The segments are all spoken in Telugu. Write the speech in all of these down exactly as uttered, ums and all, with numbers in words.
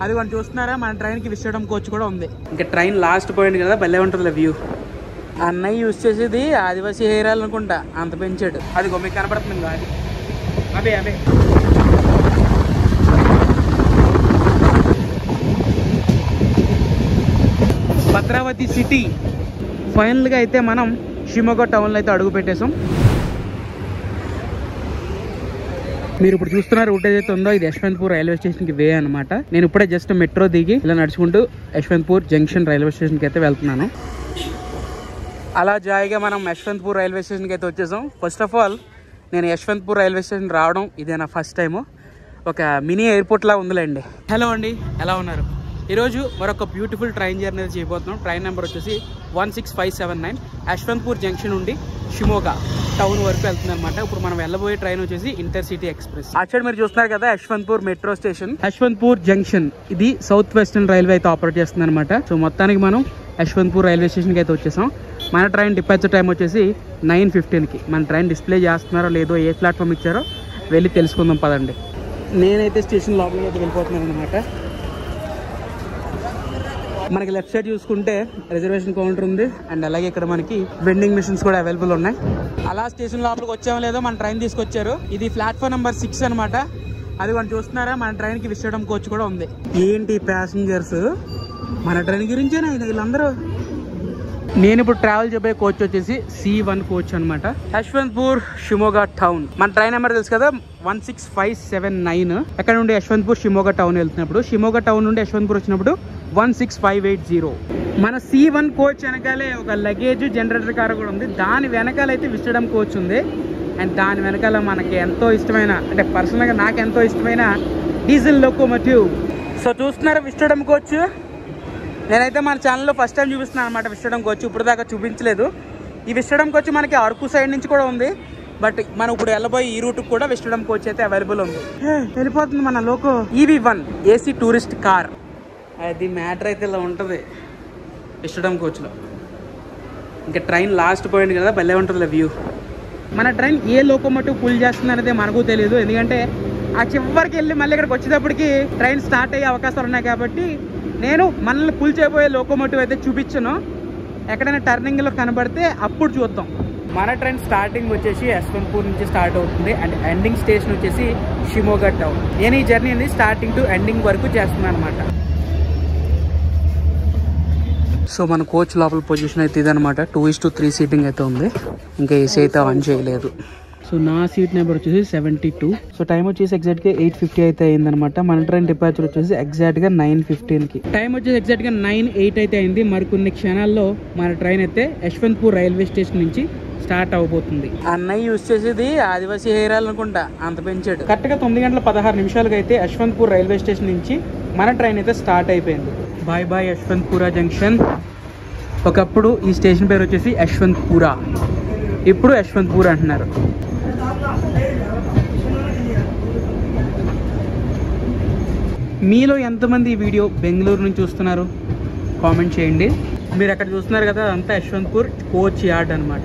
అది మనం చూస్తున్నారా, మన ట్రైన్కి విశాఖపట్నం కోచ్ కూడా ఉంది. ఇంకా ట్రైన్ లాస్ట్ పాయింట్ కదా, భలే ఉంటుంది వ్యూ. అన్నయ్య యూజ్ చేసేది ఆదివాసీ హెయిర్ ఆయిల్ అనుకుంటా, అంత పెంచాడు. అది మీకు కనపడుతుంది అది అదే అదే భద్రావతి సిటీ. ఫైనల్గా అయితే మనం షిమోగా టౌన్లో అయితే అడుగు పెట్టేసాం. మీరు ఇప్పుడు చూస్తున్న రూట్ ఏదైతే ఉందో ఇది యశ్వంత్పూర్ రైల్వే స్టేషన్కి వే అనమాట. నేను ఇప్పుడే జస్ట్ మెట్రో దిగి ఇలా నడుచుకుంటూ యశ్వంత్పూర్ జంక్షన్ రైల్వే స్టేషన్కి అయితే వెళ్తున్నాను. అలా జాయిగా మనం యశ్వంత్పూర్ రైల్వే స్టేషన్కి అయితే వచ్చేసాం. ఫస్ట్ ఆఫ్ ఆల్ నేను యశ్వంత్పూర్ రైల్వే స్టేషన్ రావడం ఇదే నా ఫస్ట్ టైము. ఒక మినీ ఎయిర్పోర్ట్ లా ఉందిలేండి. హలో అండి, ఎలా ఉన్నారు? ఈరోజు మరొక బ్యూటిఫుల్ ట్రైన్ జర్నీ అయితే చేయబోతున్నాం. ట్రైన్ నెంబర్ వచ్చేసి one six five seven nine Yeshwantpur junction నుండి షిమోగా టౌన్ వరకు వెళ్తుంది అనమాట. ఇప్పుడు మనం వెళ్ళబోయే ట్రైన్ వచ్చేసి ఇంటర్సిటీ ఎక్స్ప్రెస్. అక్కడ మీరు చూస్తున్నారు కదా Yeshwantpur metro station, Yeshwantpur junction. ఇది సౌత్ వెస్టర్న్ రైల్వే అయితే ఆపరేట్ చేస్తుంది అనమాట. సో మొత్తానికి మనం యశ్వంత్పూర్ రైల్వే స్టేషన్కి అయితే వచ్చేసాం. మన ట్రైన్ డిపార్చర్ టైం వచ్చేసి నైన్ ఫిఫ్టీన్కి. మన ట్రైన్ డిస్ప్లే చేస్తున్నారో లేదో, ఏ ప్లాట్ఫామ్ ఇచ్చారో వెళ్ళి తెలుసుకుందాం పదండి. నేనైతే స్టేషన్ లోపలికి అయితే వెళ్ళిపోతున్నాను అనమాట. మనకి లెఫ్ట్ సైడ్ చూసుకుంటే రిజర్వేషన్ కౌంటర్ ఉంది, అండ్ అలాగే ఇక్కడ మనకి వెండింగ్ మిషన్స్ కూడా అవైలబుల్ ఉన్నాయి. అలా స్టేషన్ లోపలికి వచ్చామో లేదో మన ట్రైన్ తీసుకొచ్చారు. ఇది ప్లాట్ఫామ్ నెంబర్ సిక్స్ అనమాట. అది మనం చూస్తున్నారా, మన ట్రైన్కి విశాఖపట్నం కోచ్ కూడా ఉంది. ఏంటి ప్యాసింజర్స్, మన ట్రైన్ గురించేనా వీళ్ళందరూ? నేను ఇప్పుడు ట్రావెల్ చెప్పే కోచ్ వచ్చేసి సి వన్ కోచ్ అనమాట. యశ్వంత్పూర్ షిమోగా టౌన్. మన ట్రైన్ నెంబర్ తెలుసు కదా, one six five seven nine. ఎక్కడ నుండి యశ్వంత్పూర్ షిమోగా టౌన్ వెళ్తున్నప్పుడు, షిమోగా టౌన్ నుండి యశ్వంత్పూర్ వచ్చినప్పుడు one six five eight zero. మన సి వన్ కోచ్ వెనకాలే ఒక లగేజ్ జనరేటర్ కార్ కూడా ఉంది. దాని వెనకాలైతే విశాఖపట్నం కోచ్ ఉంది. అండ్ దాని వెనకాల మనకి ఎంతో ఇష్టమైన, అంటే పర్సనల్గా నాకు ఎంతో ఇష్టమైన డీజిల్ లోకోమోటివ్. సో చూస్తున్నారా విశాఖపట్నం కోచ్. నేనైతే మన ఛానల్లో ఫస్ట్ టైం చూపిస్తున్నాను అనమాట విశాఖపట్నం కోచ్. ఇప్పుడు దాకా చూపించలేదు. ఈ విశాఖపట్నం కోచ్ మనకి అరకు సైడ్ నుంచి కూడా ఉంది, బట్ మనం ఇప్పుడు వెళ్ళబోయే ఈ రూట్ కూడా విశాఖపట్నం కోచ్ అయితే అవైలబుల్ ఉంది. వెళ్ళిపోతుంది మన loco EV one AC tourist car. అది మ్యాటర్ అయితే ఇలా ఉంటుంది విశాఖపట్నం కోచ్లో. ఇంకా ట్రైన్ లాస్ట్ పాయింట్ కదా, భలే ఉంటుంది వ్యూ. మన ట్రైన్ ఏ లోకోమోటివ్ పుల్ చేస్తుంది అనేది మనకు తెలియదు, ఎందుకంటే ఆ చివరికి వెళ్ళి మళ్ళీ ఇక్కడికి వచ్చేటప్పటికి ట్రైన్ స్టార్ట్ అయ్యే అవకాశాలు ఉన్నాయి. కాబట్టి నేను మనల్ని పుల్ చేయబోయే లోకోమోటివ్ అయితే చూపించను. ఎక్కడైనా టర్నింగ్లో కనబడితే అప్పుడు చూద్దాం. మన ట్రైన్ స్టార్టింగ్ వచ్చేసి యశ్వంత్పూర్ నుంచి స్టార్ట్ అవుతుంది, అండ్ ఎండింగ్ స్టేషన్ వచ్చేసి షిమోగా టౌన్. నేను ఈ జర్నీని స్టార్టింగ్ టు ఎండింగ్ వరకు చేస్తున్నాను అనమాట. సో మన కోచ్ లోపల పొజిషన్ అయితే ఇదనమాట. Two is to three seating అయితే ఉంది. ఇంకా ఏసీ అయితే ఆన్ చేయలేదు. సో నా సీట్ నెంబర్ వచ్చేసి సెవెంటీ టూ. సో టైం వచ్చేసి ఎగ్జాక్ట్గా ఎయిట్ ఫిఫ్టీ అయితే అయిందనమాట. మన ట్రైన్ డిపార్చర్ వచ్చేసి ఎగ్జాక్ట్గా నైన్ ఫిఫ్టీన్కి. టైం వచ్చేసి ఎగ్జాక్ట్గా నైన్ ఎయిట్ అయితే అయింది. మరికొన్ని క్షణాల్లో మన ట్రైన్ అయితే యశ్వంత్పూర్ రైల్వే స్టేషన్ నుంచి స్టార్ట్ అవబోతుంది. అన్నయ్య యూజ్ చేసేది ఆదివాసీ హెయిర్ ఆయిల్ అనుకుంటా, అంత పెంచాడు. కరెక్ట్గా తొమ్మిది గంటల పదహారు నిమిషాలకు అయితే యశ్వంత్పూర్ రైల్వే స్టేషన్ నుంచి మన ట్రైన్ అయితే స్టార్ట్ అయిపోయింది. Bye bye Yeshwantpur junction. ఒకప్పుడు ఈ స్టేషన్ పేరు వచ్చేసి యశ్వంత్పూర, ఇప్పుడు యశ్వంత్పూర్ అంటున్నారు. మీలో ఎంతమంది ఈ వీడియో బెంగళూరు నుంచి చూస్తున్నారు కామెంట్ చేయండి. మీరు అక్కడ చూస్తున్నారు కదా, అంతా యశ్వంత్పూర్ కోచ్ యార్డ్ అనమాట.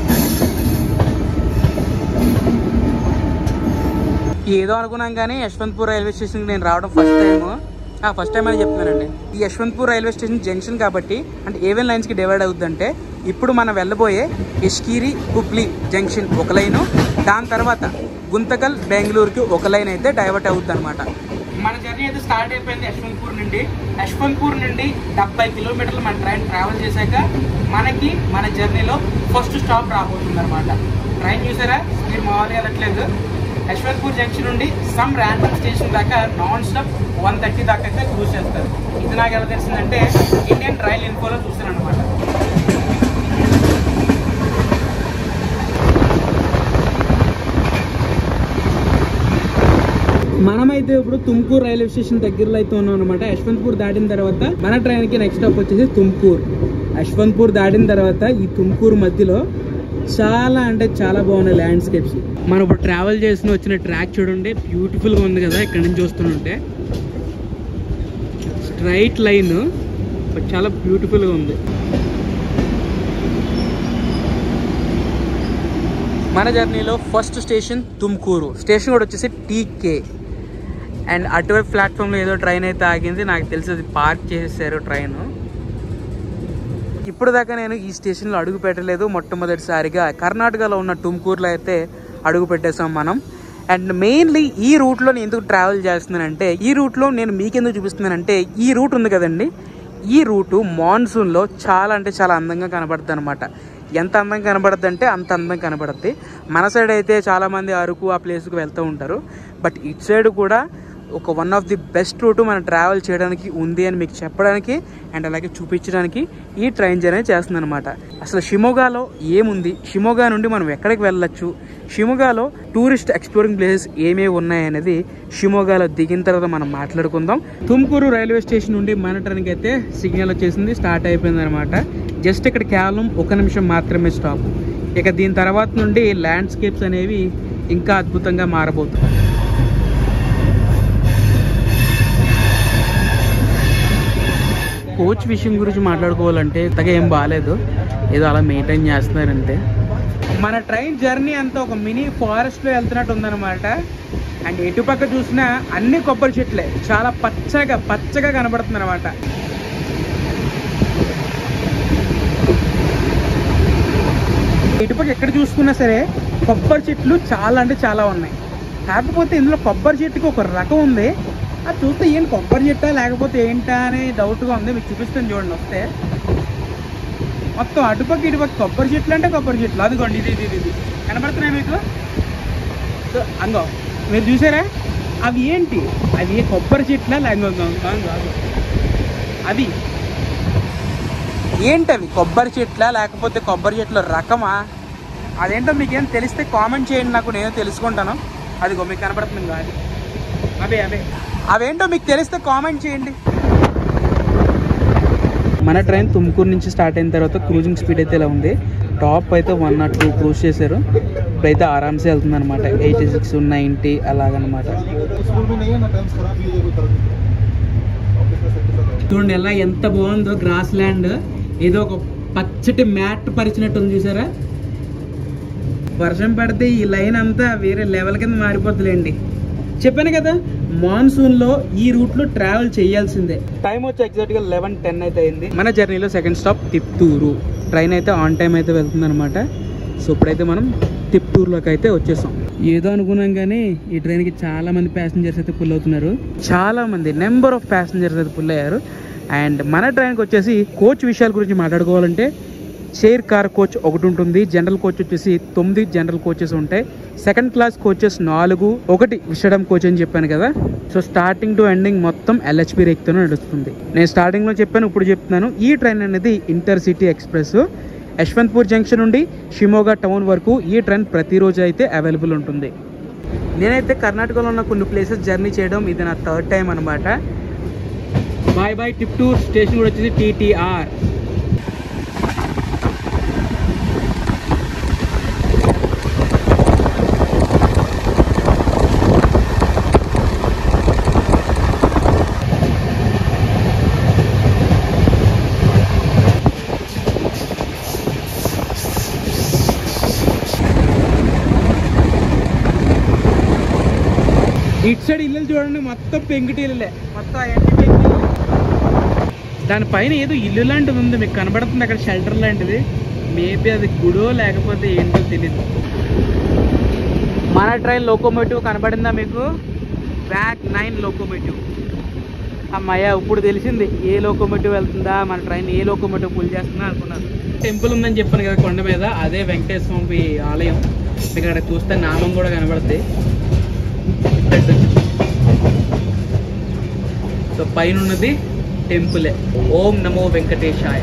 ఏదో అనుకున్నాం కానీ యశ్వంత్పూర్ రైల్వే స్టేషన్కి నేను రావడం ఫస్ట్ టైము. ఫస్ట్ టైం అని చెప్తున్నానండి. ఈ యశ్వంత్పూర్ రైల్వే స్టేషన్ జంక్షన్ కాబట్టి, అంటే ఏవెన్ లైన్స్కి డివైడ్ అవుతుందంటే, ఇప్పుడు మనం వెళ్ళబోయే యష్కీరి హుబ్లీ జంక్షన్ ఒక లైను, దాని తర్వాత గుంతకల్ బెంగళూరుకి ఒక లైన్ అయితే డైవర్ట్ అవుతుంది అనమాట. మన జర్నీ అయితే స్టార్ట్ అయిపోయింది యశ్వంత్పూర్ నుండి. యశ్వంత్పూర్ నుండి డెబ్బై కిలోమీటర్లు మన ట్రైన్ ట్రావెల్ చేశాక మనకి మన జర్నీలో ఫస్ట్ స్టాప్ రాబోతుంది అనమాట. ట్రైన్ చూసారా, మీరు మామూలుగా వెళ్ళట్లేదు. యశ్వంత్పూర్ జంక్షన్ నుండి సమ్ ర్యాండమ్ స్టేషన్ దాకా నాన్ స్టాప్ వన్ థర్టీ దాకా అయితే క్రూజ్ చేస్తారు. ఇది నాకు ఎలా తెలిసిందంటే ఇండియన్ రైల్ ఇన్ఫోలో చూసాను అనమాట. మనమైతే ఇప్పుడు తుమ్కూరు రైల్వే స్టేషన్ దగ్గరలో అయితే ఉన్నాం అనమాట. యశ్వంత్పూర్ దాటిన తర్వాత మన ట్రైన్కి నెక్స్ట్ స్టాప్ వచ్చేసి తుమ్కూరు. యశ్వంత్పూర్ దాటిన తర్వాత ఈ తుమ్కూరు మధ్యలో చాలా అంటే చాలా బాగున్నాయి ల్యాండ్స్కేప్స్. మనం ఇప్పుడు ట్రావెల్ చేసిన వచ్చిన ట్రాక్ చూడండి, బ్యూటిఫుల్గా ఉంది కదా. ఇక్కడ నుంచి చూస్తుంటే స్ట్రైట్ లైన్ చాలా బ్యూటిఫుల్గా ఉంది. మన జర్నీలో ఫస్ట్ స్టేషన్ తుమ్కూరు. స్టేషన్ కూడా వచ్చేసి టీకే. అండ్ అటువైపు ప్లాట్ఫామ్లో ఏదో ట్రైన్ అయితే ఆగింది, నాకు తెలిసి అది పార్క్ చేసేసారు ట్రైన్. ఇప్పుడు దాకా నేను ఈ స్టేషన్లో అడుగు పెట్టలేదు. మొట్టమొదటిసారిగా కర్ణాటకలో ఉన్న తుమ్కూరులో అయితే అడుగు పెట్టేసాం మనం. అండ్ మెయిన్లీ ఈ రూట్లో నేను ఎందుకు ట్రావెల్ చేస్తున్నానంటే, ఈ రూట్లో నేను మీకెందుకు చూపిస్తున్నానంటే, ఈ రూట్ ఉంది కదండి, ఈ రూటు మాన్సూన్లో చాలా అంటే చాలా అందంగా కనబడుతుంది అనమాట. ఎంత అందంగా కనబడుద్ది అంటే అంత అందంగా కనబడుద్ది. మన సైడ్ అయితే చాలామంది అరకు ఆ ప్లేస్కి వెళ్తూ ఉంటారు, బట్ ఇటు సైడ్ కూడా ఒక one of the best route మనం ట్రావెల్ చేయడానికి ఉంది అని మీకు చెప్పడానికి అండ్ అలాగే చూపించడానికి ఈ ట్రైన్ జర్నీ చేస్తుంది అనమాట. అసలు షిమోగాలో ఏముంది, షిమోగా నుండి మనం ఎక్కడికి వెళ్ళొచ్చు, షిమోగాలో టూరిస్ట్ ఎక్స్ప్లోరింగ్ ప్లేసెస్ ఏమేమి ఉన్నాయనేది షిమోగాలో దిగిన తర్వాత మనం మాట్లాడుకుందాం. తుమ్కూరు రైల్వే స్టేషన్ నుండి మన ట్రైన్కి అయితే సిగ్నల్ వచ్చేసింది, స్టార్ట్ అయిపోయింది అనమాట. జస్ట్ ఇక్కడ కేవలం ఒక నిమిషం మాత్రమే స్టాప్. ఇక దీని తర్వాత నుండి ల్యాండ్స్కేప్స్ అనేవి ఇంకా అద్భుతంగా మారబోతుంది. కోచ్ విషయం గురించి మాట్లాడుకోవాలంటే తగ్గ ఏం బాగాలేదు, ఏదో అలా మెయింటైన్ చేస్తున్నారంటే. మన ట్రైన్ జర్నీ అంతా ఒక మినీ ఫారెస్ట్లో వెళ్తున్నట్టు ఉందన్నమాట. అండ్ ఎటుపక్క చూసినా అన్ని కొబ్బరి చెట్లే, చాలా పచ్చగా పచ్చగా కనబడుతుంది అనమాట. ఎటుపక్క ఎక్కడ చూసుకున్నా సరే కొబ్బరి చెట్లు చాలా అంటే చాలా ఉన్నాయి. కాకపోతే ఇందులో కొబ్బరి చెట్టుకి ఒక రకం ఉంది, అది చూస్తే ఏంటి కొబ్బరి చెట్టా లేకపోతే ఏంటా అని డౌట్గా ఉంది. మీకు చూపిస్తాను చూడండి వస్తే. మొత్తం అటుపక్క ఇటుపక్క కొబ్బరి చెట్లు అంటే కొబ్బరి చెట్లు. అదిగోండి ఇది ఇది ఇది కనబడుతున్నాయి మీకు. సో అంగో మీరు చూసారా, అవి ఏంటి, అవి కొబ్బరి చెట్ల లేకపోతే అవి ఏంటి, అవి కొబ్బరి చెట్ల లేకపోతే కొబ్బరి చెట్ల రకమా, అదేంటో మీకేం తెలిస్తే కామెంట్ చేయండి, నాకు నేను తెలుసుకుంటాను. అదిగో మీకు కనబడుతుంది కాదు, అవే అవే అవేంటో మీకు తెలిస్తే కామెంట్ చేయండి. మన ట్రైన్ తుమ్కూరు నుంచి స్టార్ట్ అయిన తర్వాత క్రూజింగ్ స్పీడ్ అయితే ఇలా ఉంది. టాప్ అయితే వన్ నాట్ టూ క్రూజ్ చేశారు. ఇప్పుడైతే ఆరామ్సే వెళ్తుంది అనమాట, ఎయిటీ సిక్స్ నైంటీ అలాగనమాట. చూడండి ఎలా ఎంత బాగుందో, గ్రాస్ ల్యాండ్ ఏదో ఒక పచ్చటి మ్యాట్ పరిచినట్టు ఉంది చూసారా. వర్షం పడితే ఈ లైన్ అంతా వేరే లెవెల్ కింద మారిపోతుందిలేండి. చెప్పాను కదా మాన్సూన్లో ఈ రూట్లో ట్రావెల్ చేయాల్సిందే. టైం వచ్చి ఎగ్జాక్ట్గా లెవెన్ టెన్ అయితే అయింది. మన జర్నీలో సెకండ్ స్టాప్ తిప్టూరు. ట్రైన్ అయితే ఆన్ టైం అయితే వెళ్తుంది అనమాట. సో ఇప్పుడైతే మనం తిప్టూరులోకి అయితే వచ్చేసాం. ఏదో అనుకున్నాం కానీ ఈ ట్రైన్కి చాలా మంది ప్యాసింజర్స్ అయితే పుల్ అవుతున్నారు. చాలా మంది నెంబర్ ఆఫ్ ప్యాసింజర్స్ అయితే పుల్ అయ్యారు. అండ్ మన ట్రైన్కి వచ్చేసి కోచ్ విషయాల గురించి మాట్లాడుకోవాలంటే చైర్ కార్ కోచ్ ఒకటి ఉంటుంది, జనరల్ కోచ్ వచ్చేసి తొమ్మిది జనరల్ కోచెస్ ఉంటాయి, సెకండ్ క్లాస్ కోచెస్ నాలుగు, ఒకటి విషడం కోచ్ అని చెప్పాను కదా. సో స్టార్టింగ్ టు ఎండింగ్ మొత్తం ఎల్హెచ్బి రేక్తోనే నడుస్తుంది. నేను స్టార్టింగ్లో చెప్పాను, ఇప్పుడు చెప్తున్నాను. ఈ ట్రైన్ అనేది intercity express. Yeshwantpur junction నుండి షిమోగా టౌన్ వరకు ఈ ట్రైన్ ప్రతిరోజు అయితే అవైలబుల్ ఉంటుంది. నేనైతే కర్ణాటకలో ఉన్న కొన్ని ప్లేసెస్ జర్నీ చేయడం ఇది నా థర్డ్ టైం అనమాట. బాయ్ బాయ్ తిప్టూర్ స్టేషన్ కూడా వచ్చేసి టీటీఆర్. ఇటు సైడ్ ఇల్లు చూడండి, మొత్తం పెంకుటిల్లే, మొత్తం ఎండి పెంకులు. దానిపైన ఏదో ఇల్లు లాంటిది ఉంది, మీకు కనబడుతుంది అక్కడ షెల్టర్ లాంటిది. మేబీ అది గుడో లేకపోతే ఏంటో తెలీదు. మన ట్రైన్ లోకోమోటివ్ కనబడిందా మీకు? Back nine locomotive. అమ్మాయ ఇప్పుడు తెలిసింది ఏ లోకోమోటివ్ వెళ్తుందా, మన ట్రైన్ ఏ లోకోమోటివ్ పుల్ చేస్తుందా అనుకున్నాను. టెంపుల్ ఉందని చెప్పాను కదా కొండ మీద, అదే వెంకటేశ్వర స్వామి ఆలయం. ఇక్కడ చూస్తే నామం కూడా కనబడుతుంది. సో పైన ఉన్నది టెంపులే. ఓం నమో వెంకటేశాయ.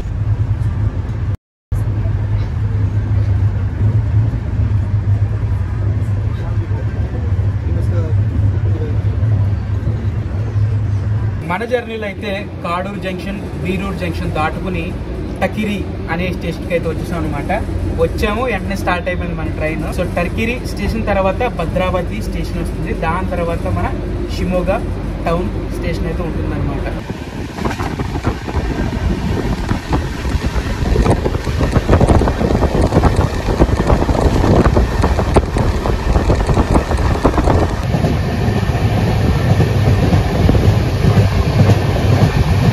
మన జర్నీలో అయితే కాడూరు జంక్షన్, బీరూరు జంక్షన్ దాటుకుని టకిరి అనే స్టేషన్కి అయితే వచ్చేసాం అనమాట. వచ్చాము, వెంటనే స్టార్ట్ అయిపోయింది మన ట్రైన్. సో టర్కిరి స్టేషన్ తర్వాత భద్రావతి స్టేషన్ వస్తుంది, దాని తర్వాత మన షిమోగా టౌన్ స్టేషన్ అయితే ఉంటుంది అనమాట.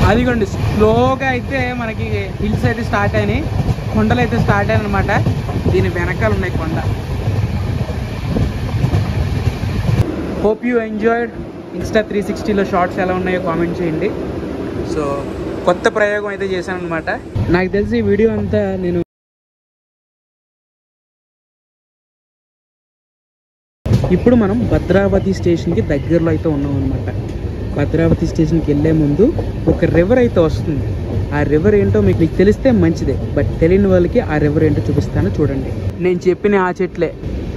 అదిగోండి స్లోగా అయితే మనకి హిల్స్ అయితే స్టార్ట్ అయినాయి, కొండలు అయితే స్టార్ట్ అయినాయి అనమాట. దీని వెనకాల ఉన్నాయి కొండ. Hope you enjoyed. Insta three సిక్స్టీలో షార్ట్స్ ఎలా ఉన్నాయో కామెంట్ చేయండి. సో కొత్త ప్రయోగం అయితే చేశాను అనమాట. నాకు తెలిసి ఈ వీడియో అంతా నేను ఇప్పుడు మనం భద్రావతి స్టేషన్కి దగ్గరలో అయితే ఉన్నాం అనమాట. భద్రావతి స్టేషన్కి వెళ్ళే ముందు ఒక రివర్ అయితే వస్తుంది. ఆ రివర్ ఏంటో మీకు మీకు తెలిస్తే మంచిదే, బట్ తెలియని వాళ్ళకి ఆ రివర్ ఏంటో చూపిస్తాను చూడండి. నేను చెప్పిన ఆ చెట్లే.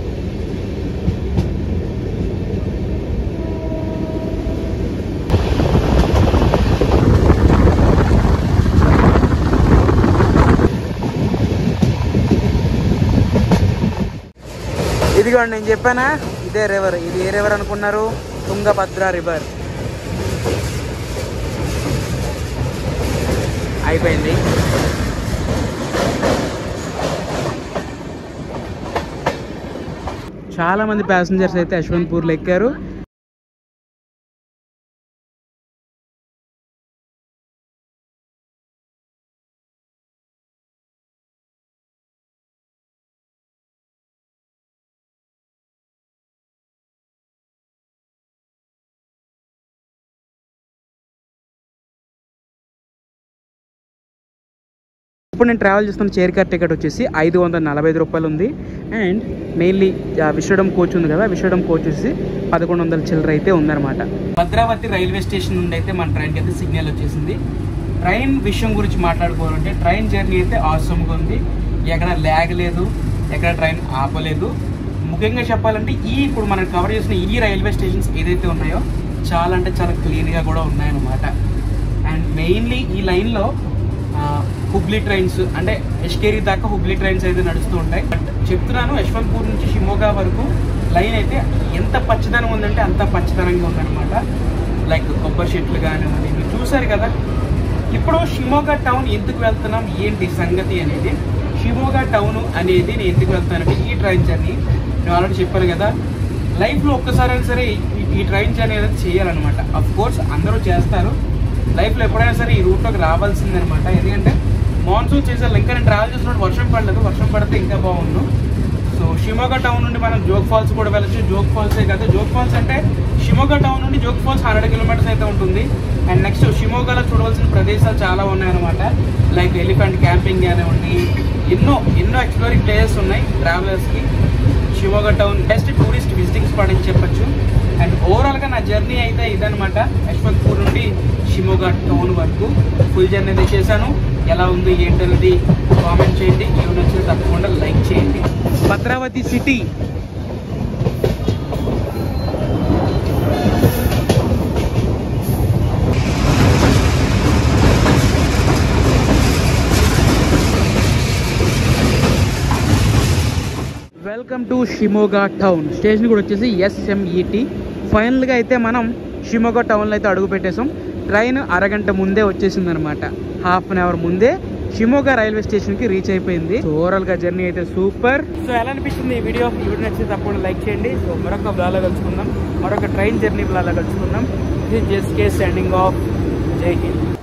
ఇదిగోండి నేను చెప్పానా, ఇదే రివర్. ఇది ఏ రివర్ అనుకున్నారు? తుంగభద్ర రివర్. అయిపోయింది. చాలా మంది ప్యాసింజర్స్ అయితే యశ్వంతపూర్లో ఎక్కారు. ఇప్పుడు నేను ట్రావెల్ చేస్తున్న చైర్ కార్ టికెట్ వచ్చేసి ఐదు వందల నలభై ఐదు రూపాయలు ఉంది. అండ్ మెయిన్లీ విశ్వడం కోచ్ ఉంది కదా, విశ్వడం కోచ్ వచ్చేసి పదకొండు వందల చిల్లర అయితే ఉందన్నమాట. భద్రావతి రైల్వే స్టేషన్ నుండి అయితే మన ట్రైన్కి అయితే సిగ్నల్ వచ్చేసింది. ట్రైన్ విషయం గురించి మాట్లాడుకోవాలంటే ట్రైన్ జర్నీ అయితే ఆసమ్గా ఉంది. ఎక్కడ ల్యాగ్ లేదు, ఎక్కడ ట్రైన్ ఆపలేదు. ముఖ్యంగా చెప్పాలంటే ఈ ఇప్పుడు మనం కవర్ చేసిన ఈ రైల్వే స్టేషన్స్ ఏదైతే ఉన్నాయో చాలా అంటే చాలా క్లీన్గా కూడా ఉన్నాయన్నమాట. అండ్ మెయిన్లీ ఈ లైన్లో హుబ్లీ ట్రైన్స్ అంటే ఎష్కేరి దాకా హుబ్లీ ట్రైన్స్ అయితే నడుస్తూ ఉంటాయి. బట్ చెప్తున్నాను, యశ్వంతపూర్ నుంచి షిమోగా వరకు లైన్ అయితే ఎంత పచ్చదనం ఉందంటే అంత పచ్చదనంగా ఉందన్నమాట. లైక్ కొబ్బరి చెట్లు కానివ్వండి, మీరు చూసారు కదా. ఇప్పుడు షిమోగా టౌన్ ఎందుకు వెళ్తున్నాం, ఏంటి సంగతి అనేది. షిమోగా టౌన్ అనేది నేను ఎందుకు వెళ్తానంటే ఈ ట్రైన్ జర్నీ నేను ఆల్రెడీ చెప్పాను కదా, లైఫ్లో ఒక్కసారైనా సరే ఈ ట్రైన్ జర్నీ అనేది చేయాలన్నమాట. అఫ్ కోర్స్ అందరూ చేస్తారు, లైఫ్లో ఎప్పుడైనా సరే ఈ రూట్లోకి రావాల్సిందనమాట. ఎందుకంటే మాన్సూన్ సీజన్లో ఇంకా నేను ట్రావెల్ చేసినప్పుడు వర్షం పడలేదు, వర్షం పడితే ఇంకా బాగుండు. సో షిమోగా టౌన్ నుండి మనం జోగ్ ఫాల్స్ కూడా వెళ్ళచ్చు. జోగ్ ఫాల్సే కాదు, జోగ్ ఫాల్స్ అంటే షిమోగా టౌన్ నుండి జోగ్ ఫాల్స్ హండ్రెడ్ కిలోమీటర్స్ అయితే ఉంటుంది. అండ్ నెక్స్ట్ షిమోగాలో చూడవలసిన ప్రదేశాలు చాలా ఉన్నాయన్నమాట. లైక్ ఎలిఫెంట్ క్యాంపింగ్ కానివ్వండి, ఎన్నో ఎన్నో ఎక్స్ప్లోరింగ్ ప్లేసెస్ ఉన్నాయి ట్రావెలర్స్కి. Shimoga town best tourist visiting spot అని చెప్పచ్చు. అండ్ ఓవరాల్గా నా జర్నీ అయితే ఇదనమాట. యశ్వంతపూర్ నుండి షిమోగా టౌన్ వరకు ఫుల్ జర్నీ అయితే చేశాను. ఎలా ఉంది ఏంటనేది కామెంట్ చేయండి. ఏమి నచ్చినా తప్పకుండా లైక్ చేయండి. Bhadravati city welcome to Shimoga town. Station కూడా వచ్చేసి ఎస్ఎంఈటి. ఫైనల్గా అయితే మనం షిమోగా టౌన్లో అయితే అడుగు పెట్టేసాం. ట్రైన్ అరగంట ముందే వచ్చేసింది అనమాట. హాఫ్ అన్ అవర్ ముందే షిమోగా రైల్వే స్టేషన్కి రీచ్ అయిపోయింది. సో ఓవరాల్గా జర్నీ అయితే సూపర్. సో ఎలా అనిపిస్తుంది ఈ వీడియో? ఈ వీడియో నచ్చితే తప్పకుండా లైక్ చేయండి. సో మరొక బ్లాగ్లో కలుసుకుందాం, మరొక ట్రైన్ జర్నీ బ్లాగ్లో కలుసుకుందాం. దిస్ ఇస్ జెస్కే స్టాండింగ్ ఆఫ్. జై హింద్.